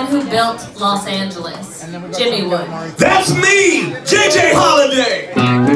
man who built Los Angeles, Jimmy Wood. That's me, J.J. Holiday.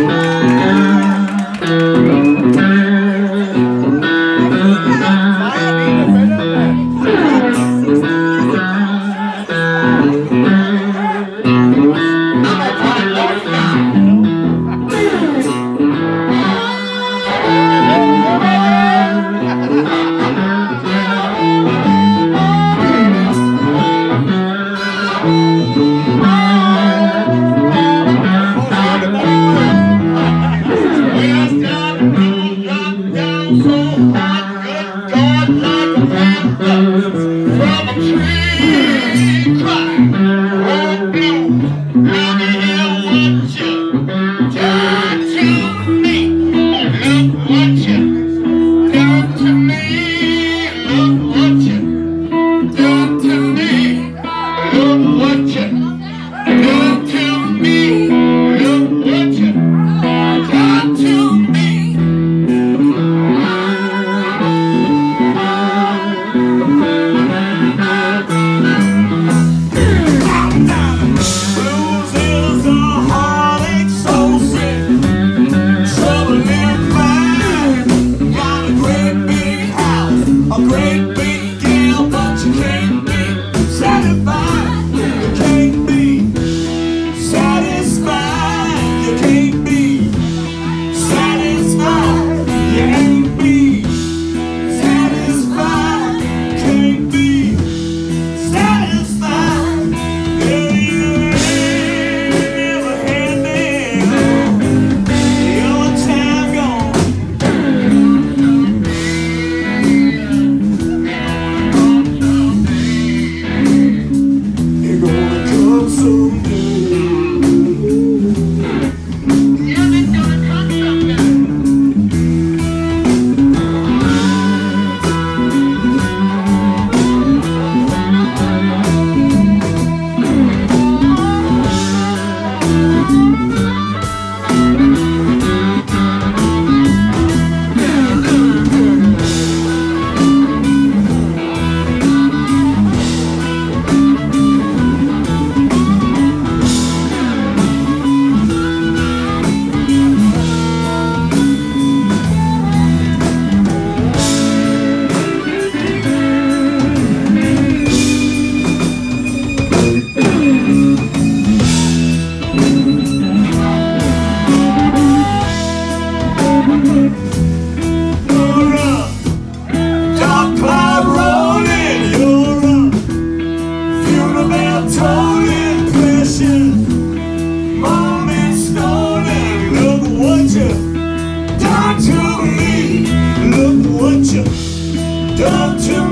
Done to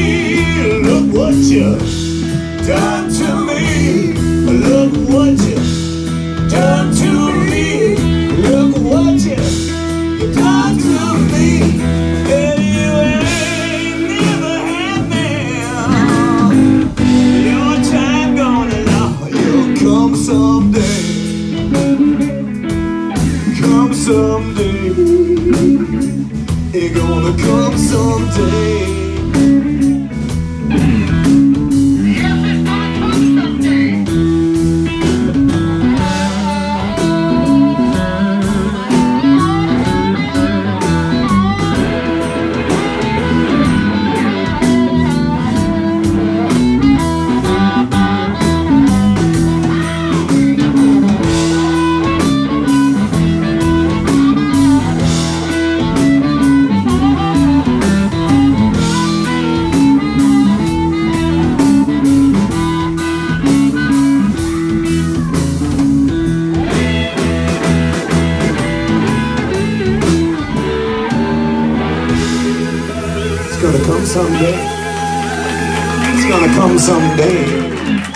me, look what you done to me, look what you done to me, look what you done to me, and you ain't never had me. Your time gonna know, you'll come someday, come someday. You're gonna come someday. Yes, it's gonna come someday. It's gonna come someday. It's gonna come someday.